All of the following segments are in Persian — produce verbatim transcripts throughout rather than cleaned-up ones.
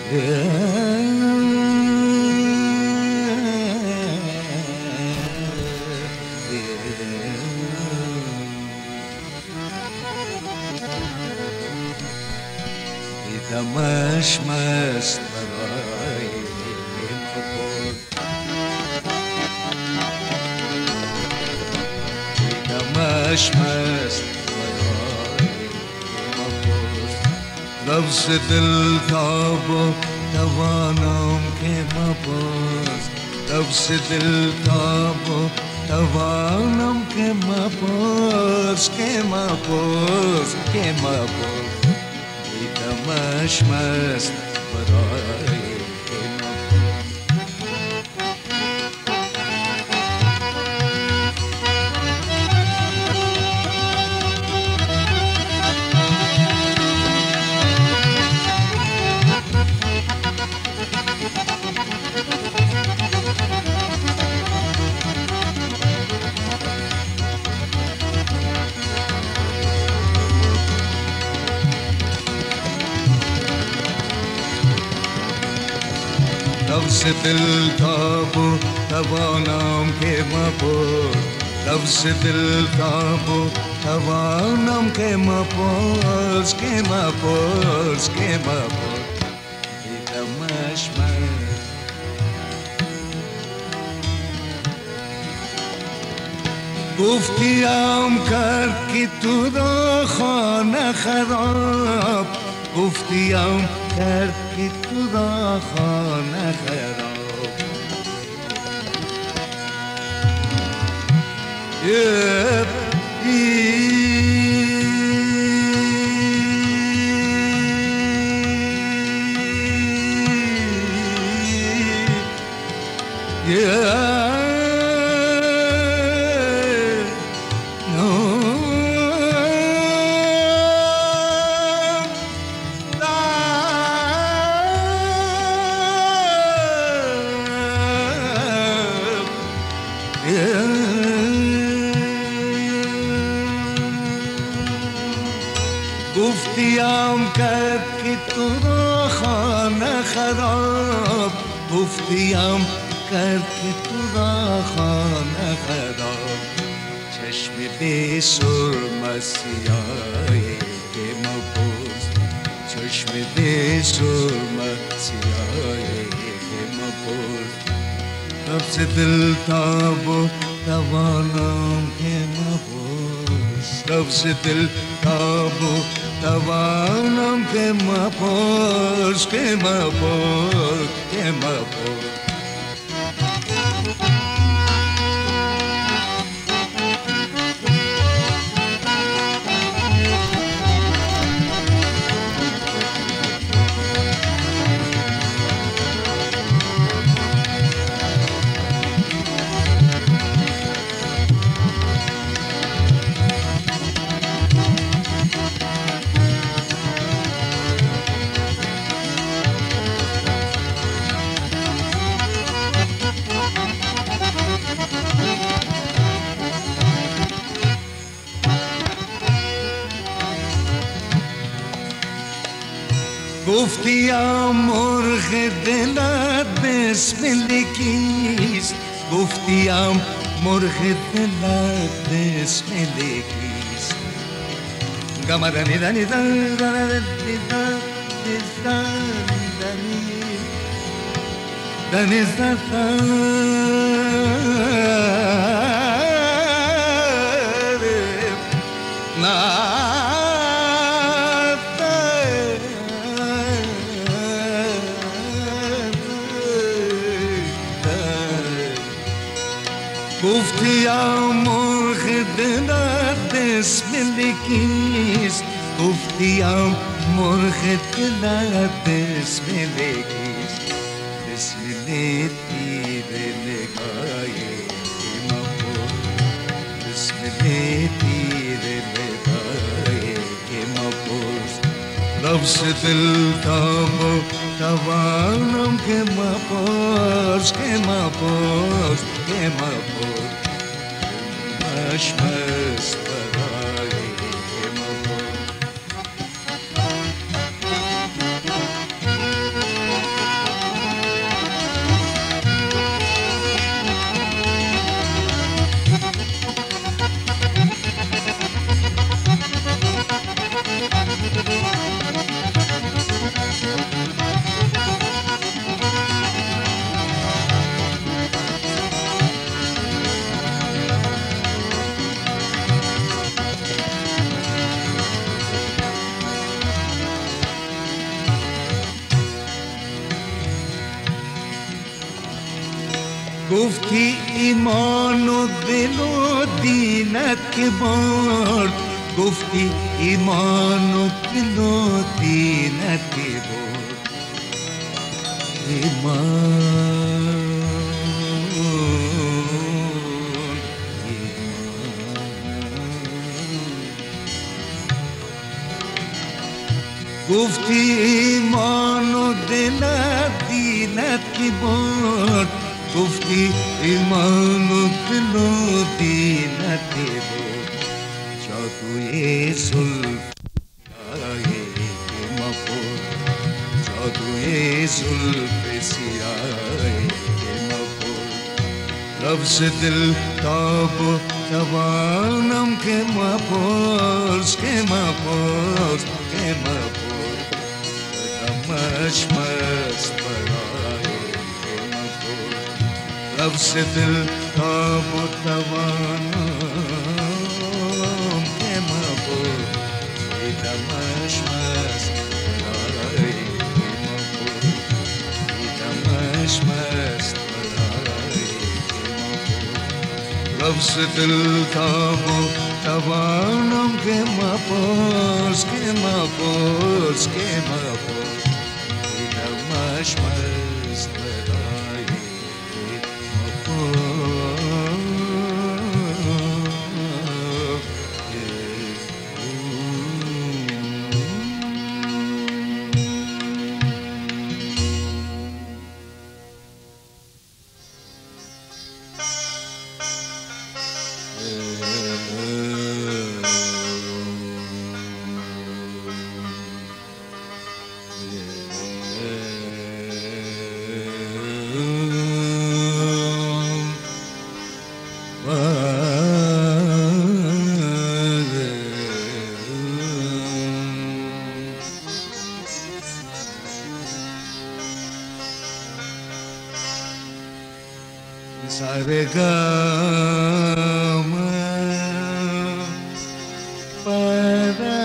دیدمش مست برای محبت، دیدمش مست برای محبت، لفظ دل تاب و توانم که مباز، لفظ دل تاب و توانم که مباز، که مباز، که مباز. دیدمش مست برای لفظ دل تاب و توانم که مباز، لفظ دل تاب و توانم که مباز، که مباز، که مباز. دیدمش مست گفتیم کرد که تو را خانه خراب، گفتیم کرد که تو را خانه خراب. گفتیم کرد که تو را خانه خراب، گفتیم کرد که تو را خانه خراب. چشم بی سرمه سیاهی که مباز، چشم بی سرمه سیاهی که مباز. لفظ دل تاب و توانم که مباز، لفظ دل تاب و توانم که مباز، که مباز، که مباز. گفتیم مرغ دلت بسمل کیست، گفتیم مرغ دلت بسمل کیست. گما دنی دنی دنی دنی دنی دنی گفتیم مرغ دلت بسمل کیست، گفتیم مرغ دلت بسمل کیست. بسمل تیر نگاه مباز، بسمل تیر نگاه مباز. لفظ دل تاب و توانم که مباز، که مباز، که مباز. دلش مست برای مباز. گفتی ایمان و دل و دینت که برد، گفتی ایمان و دل و دینت که برد. ایمان گفتی ایمان و دلت دینت که برد، گفتی ایمان و دل و دینت که برد. جادوی زلف که ما برد، جادوی زلف سیاه که ما برد. لفظ دل تاب و توانم که ما پرس، که ما پرس، که ما پرس. مش مست برای که ما پرس. لفظ دل تاب و توانم که ما پرس. مش مست برای که ما پرس. مش مست برای که ما پرس. لفظ دل تاب و توانم که ما پرس، که ما پرس، که ما پرس. مش مست برای که ما Sargama para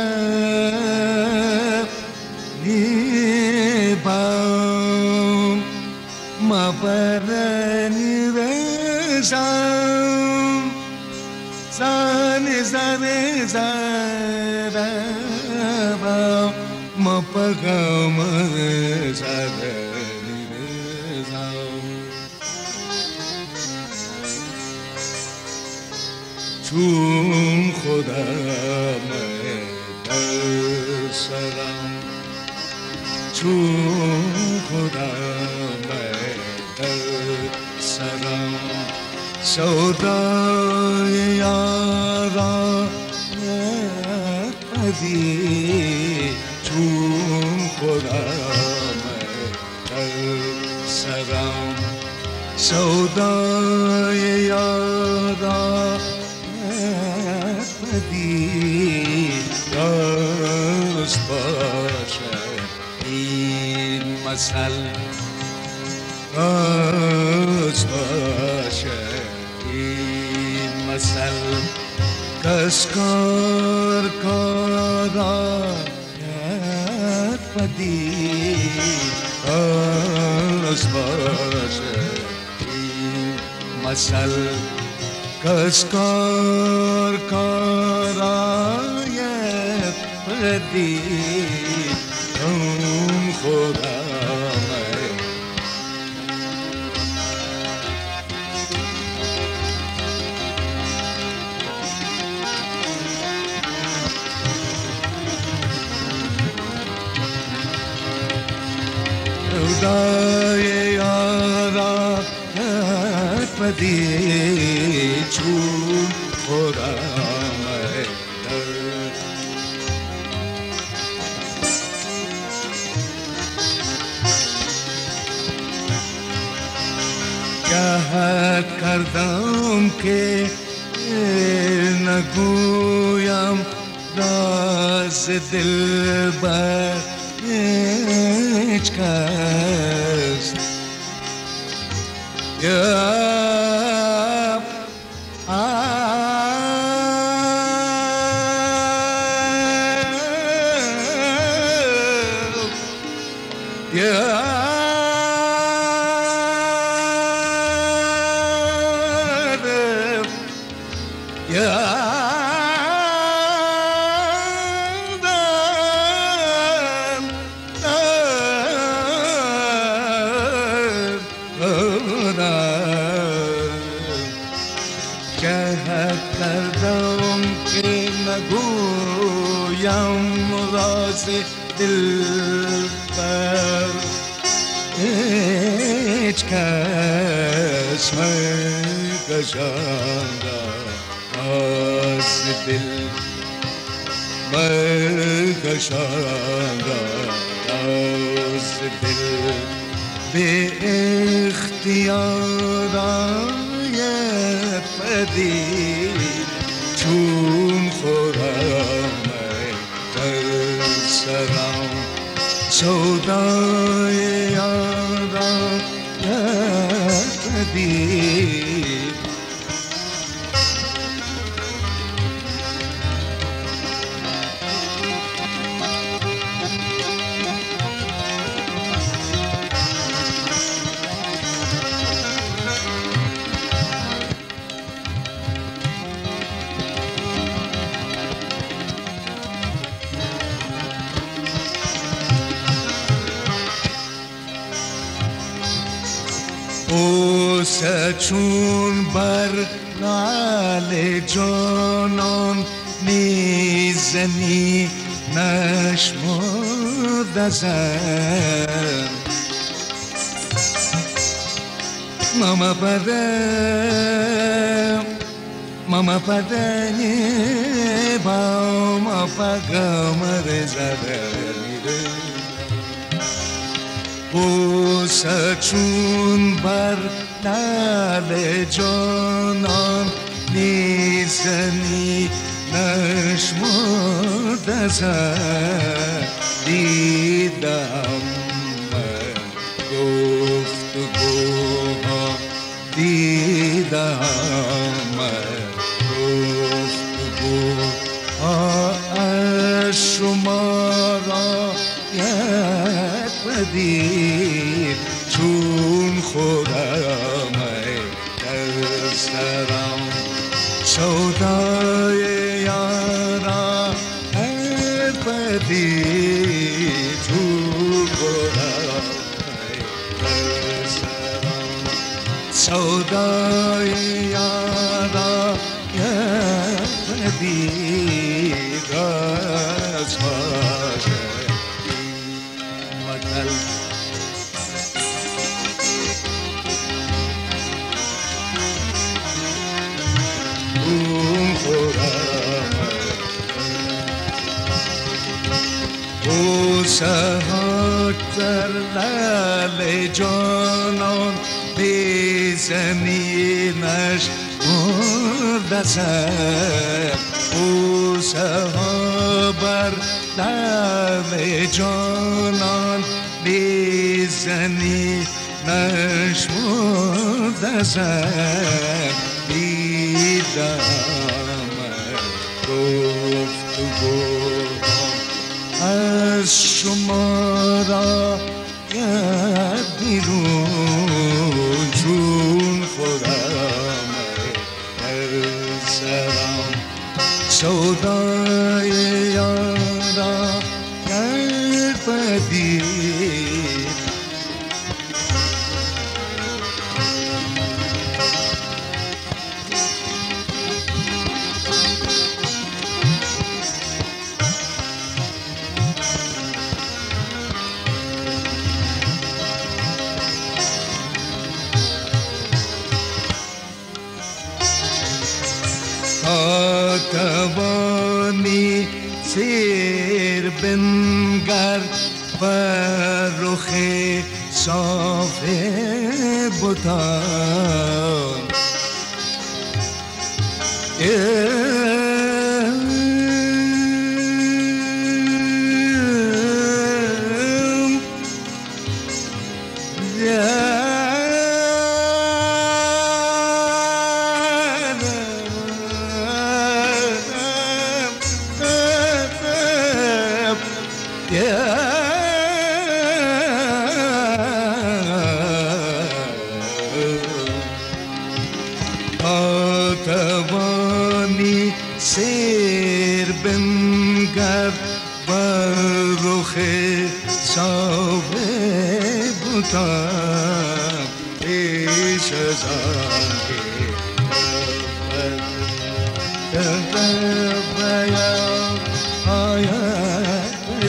nibam ma para nirezam zane zane zaraba ma pagama zare چون خودم در سرم، چون خودم در سرم. سودای یاران پدید، چون خودم در سرم. سودای یاران دوست باشد این مثل، دوست باشد این مثل. کس کار کارد پدید، دوست باشد این مثل. کس کار کارای پدید اون خودمه. خدای یارا پدید چون خودمه. جهد کردم که نگویم راز دل بر هیچ کس. گویم راز دلبر هیچ کس مکشاندم از دل مکشاندم از دل به اختیار آید پدید چون خورم در سرم سودای یارم آید پدید بوسه چون بر لعل جانان میزنی نشمرد ازم ماما پدم ماما پدنی با ما پگمر زدن بوسه چون بر لعل جانان میزنی نشمرد ازم دیدم من گفتگوها دیدم من گفتگوها از شما را یک پدید چون خودم در سرم سودای یارا هر پدید چون خودم در سرم سودای یارا یک پدید از بوسه ها در لعل جانان بزنی نشمرد ازم بوسه ها بر لعل جانان بزنی نشمرد ازم دیدم گفتگوها از شما را یک بیرون چون خودم در سرم سودای یارا یک پدید توانی سیر بنگر و رخ صاف بتان توانی سیر بنگر و رخ صاف بتان پیش از آن که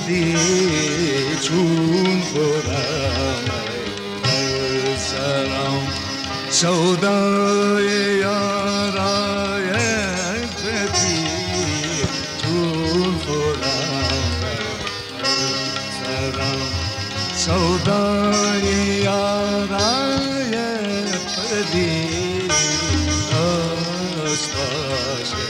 پدی چون خورم در سرم سودای یارای پدی چون خورم در سرم سودای یارای پدی دست باشه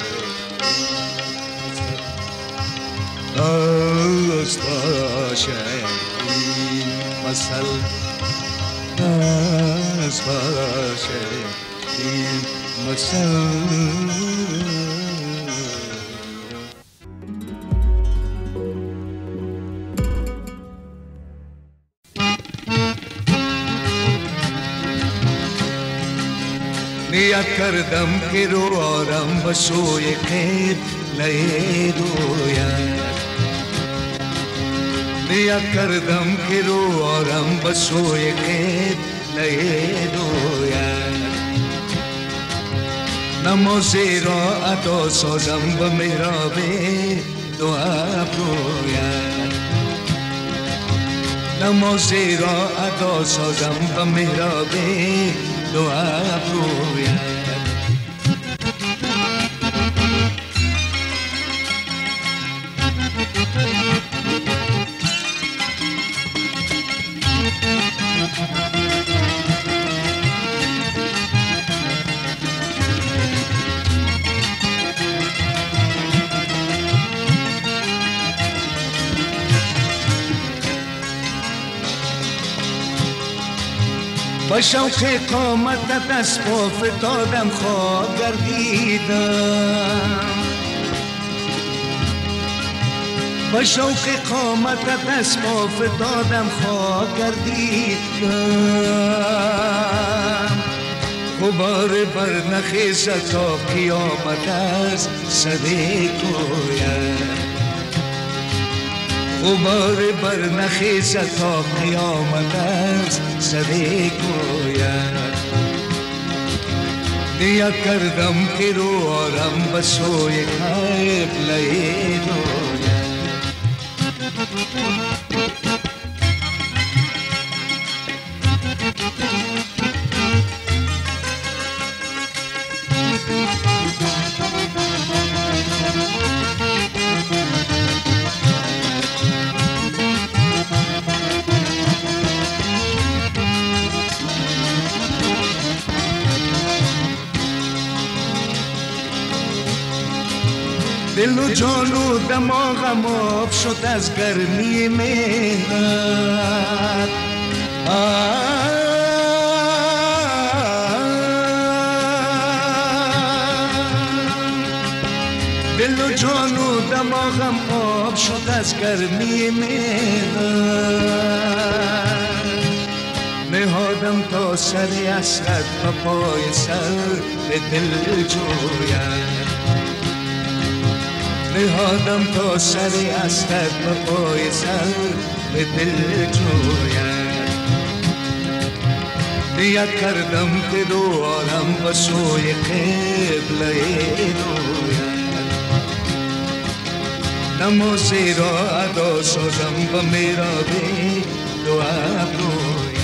دست باشه این مثل دست باشه این مثل نیت کردم که رو آرم به سوی قبله رویت نیت کردم که رو آرم به سوی قبله رویت نمازی را ادا سازم به محراب دو ابرویت نمازی را ادا سازم به محراب دو ابرویت با شوق قامتت از پا فتادم خواب گردیدم با شوق قامتت از پا فتادم خواب گردیدم غبار بر نخیزد تا قیامت از سر کویت غبار بر نخیزد تا قیامت از سر کویت نیت کردم که رو آرم به سوی قبله رویت دل و جان و دماغم آب شد از گرمی مهرت دل و جان و دماغم آب شد از گرمی مهرت نهادم تا سر اسرت و پای سر دل جویت نهادم تا سر اسرت و پای سر به دل جویت نیت کردم که رو آرم به سوی قبله رویت نمازی را ادا سازم به محراب دو ابرویت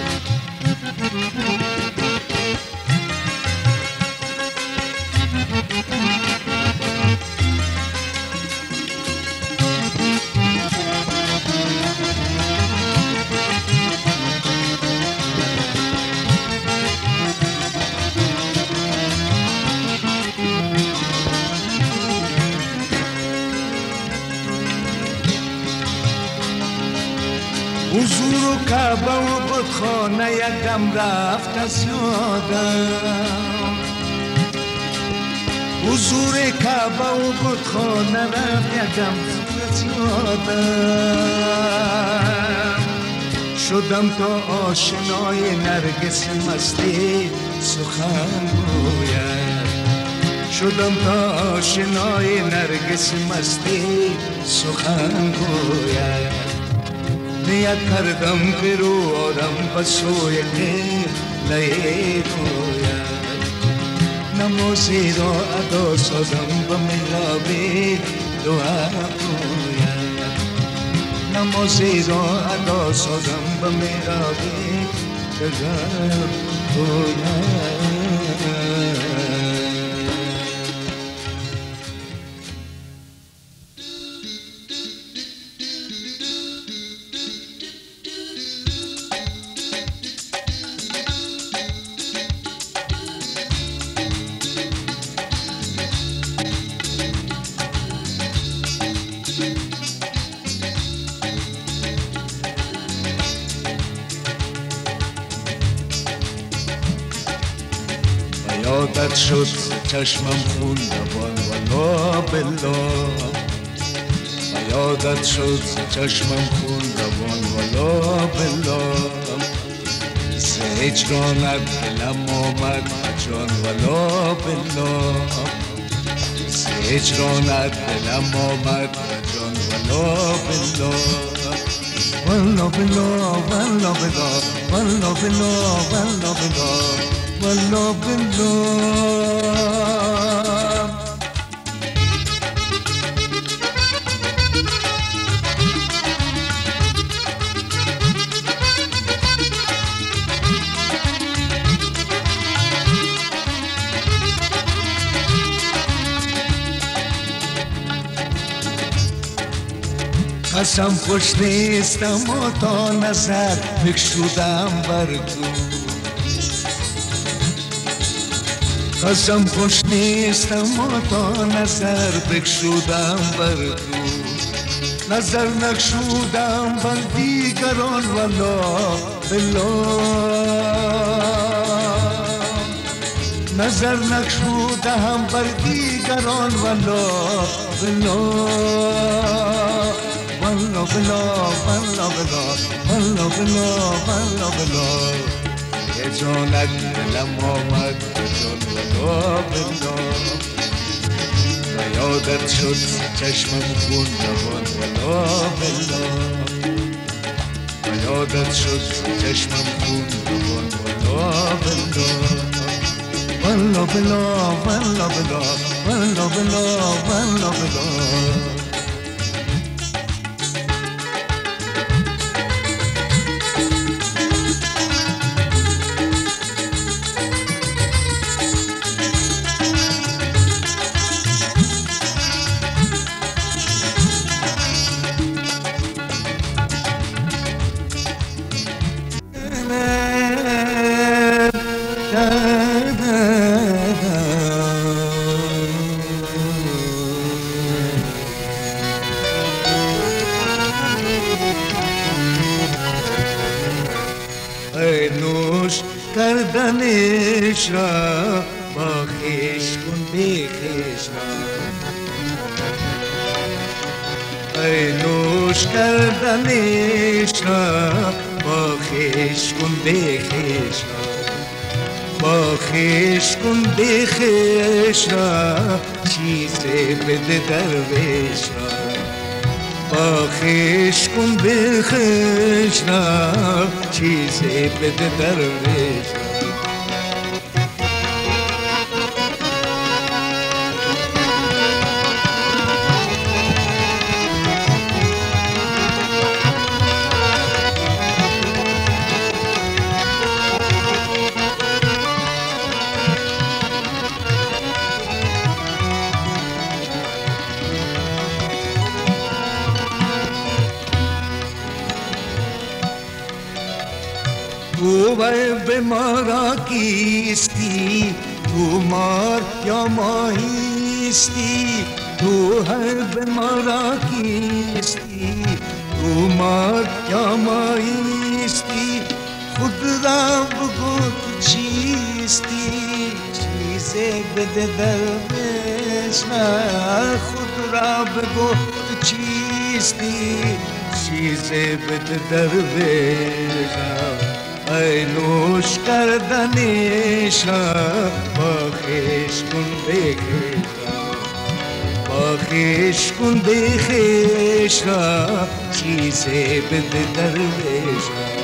حضور و کعبه و بتخانه یکم رفت از یادم حضور کعبه و بتخانه رفت یکم از یادم شدم تا آشنای نرگس مستی سخن گوید شدم تا آشنای نرگس مستی سخن گوید نیت کردم که رو آرم به سوی قبله رویت نمازی را ادا سازم به محراب دو ابرویت نمازی را ادا سازم و میراقی بگم تویم. یادت شد چشمم خون دوان والا بلا، و یادت شد چشمم خون دوان والا بلا، ز هجرانت دلم آمد جان والا بلا، ز هجرانت دلم آمد جان والا بلا، والا بلا والا بلا والا بلا والا بلا والا بلا. قسم خوش نیستم و تا نظر بکشودم بر تو، قسم خوش نیستم و تا نظر بکشودم بر تو، نظر نکشودم بر دیگران والا بلا، نظر نکشودم بر دیگران والا بلا، والا بلا والا بلا والا بلا والا بلا، هجرانت دلم آمد جان والا بلا، و یادت شد چشمم خون دوان والا بلا، و یادت شد چشمم خون دوان والا بلا، والا بلا والا بلا والا بلا والا بلا. نوش کردنش را با خویش کن بی خویش را، ای نوش کردنش را با خویش کن بی خویش را، با خویش کن بی خویش را، چیزی بده درویش را، با خویش کن به خویش را، چیزی بده درویش را. تو به ما را کیستی، تو مار یا ماهیستی، تو هر به ما را کیستی، تو مار یا ماهیستی، خود را بگو تو چیستی، چیزی بده درویش را، خود را بگو تو چیستی، چیزی بده درویش را. ای نوش کردنش را با خویش کن بی خویش را، با خویش کن بی خویش را، چیزی بده درویش را.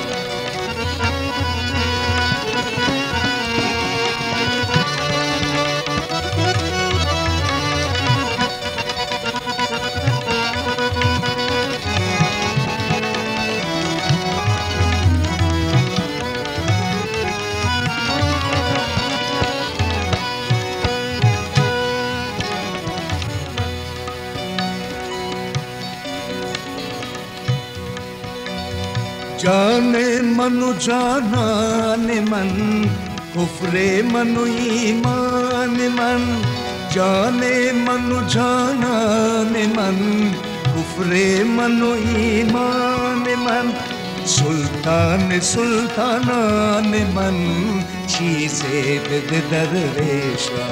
جان من و جانان من، کفر من و ایمان من. جان من و جانان من، کفر من و ایمان من. سلطان سلطانان من، چیز بده درویشا.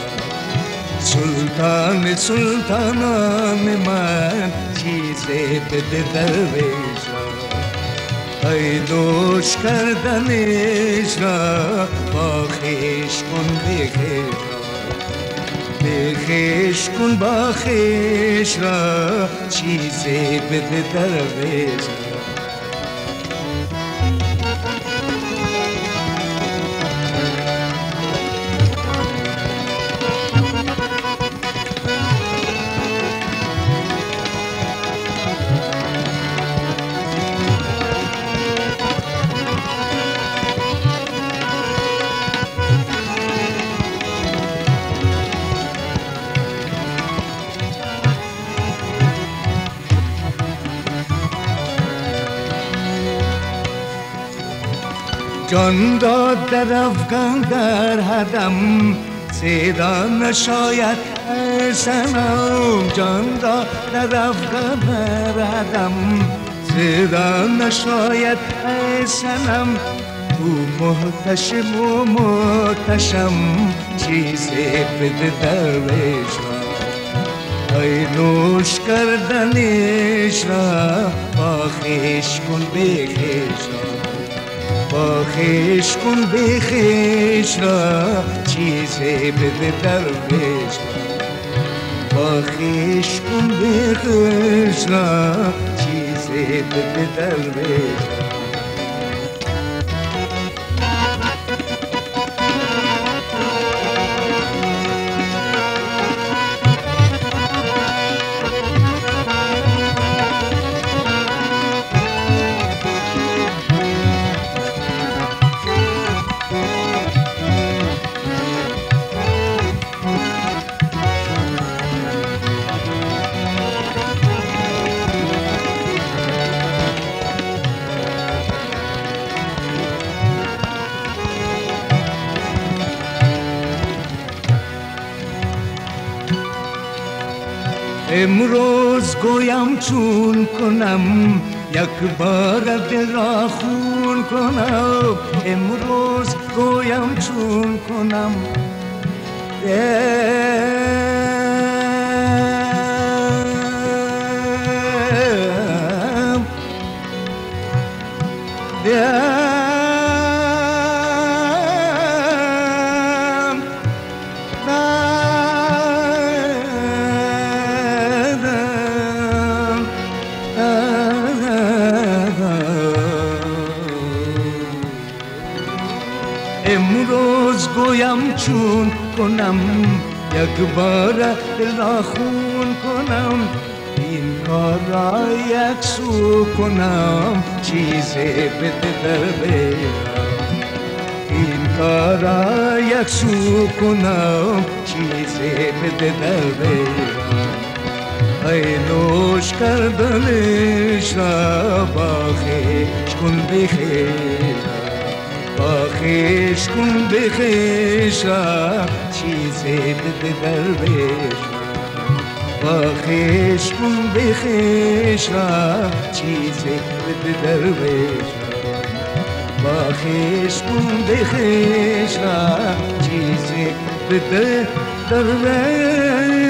سلطان سلطانان من، چیز بده درویشا. ای دوش کردنش را با خویش کن بخیش را. بخیش کن با خویش را، چیز بده درویش را. جان را در افغان در حدم، زیرا نشاید ای صنم. جان را در افغان در حدم، زیرا نشاید ای صنم. تو محتشم و محتشم، چیزی بده درویش را. ای نوش کردنش را، با خویش کن بخیش را. با خویش کن بخیش را، چیزی بده درویش را. با خویش کن بخیش را، چیزی بده درویش را. امروز گویم چون کنم، یک بار دل را خون کنم. امروز گویم چون کنم، امروز گویم چون کنم، یک بار دل را خون کنم. این کار را یک سو کنم، چیزی بده درویشا. این کار را یک سو کنم، چیزی بده درویشا. ای نوش کردنش را، با خویش کن بخیش را. با خویش کن بخیش را، چیزی بده درویش را. با خویش کن بخیش را، چیزی بده درویش را. با خویش کن بخیش را، چیزی بده درویش